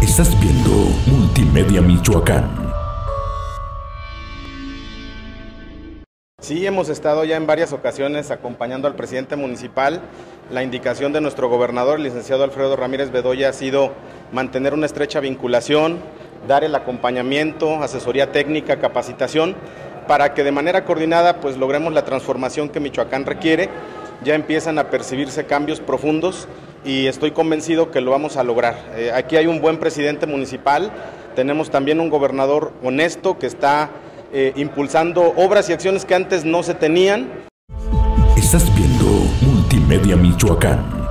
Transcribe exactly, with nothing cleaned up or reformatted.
Estás viendo Multimedia Michoacán. Sí, hemos estado ya en varias ocasiones acompañando al presidente municipal. La indicación de nuestro gobernador, el licenciado Alfredo Ramírez Bedoya, ha sido mantener una estrecha vinculación, dar el acompañamiento, asesoría técnica, capacitación, para que de manera coordinada pues logremos la transformación que Michoacán requiere. Ya empiezan a percibirse cambios profundos y estoy convencido que lo vamos a lograr. Eh, aquí hay un buen presidente municipal, tenemos también un gobernador honesto que está eh, impulsando obras y acciones que antes no se tenían. Estás viendo Multimedia Michoacán.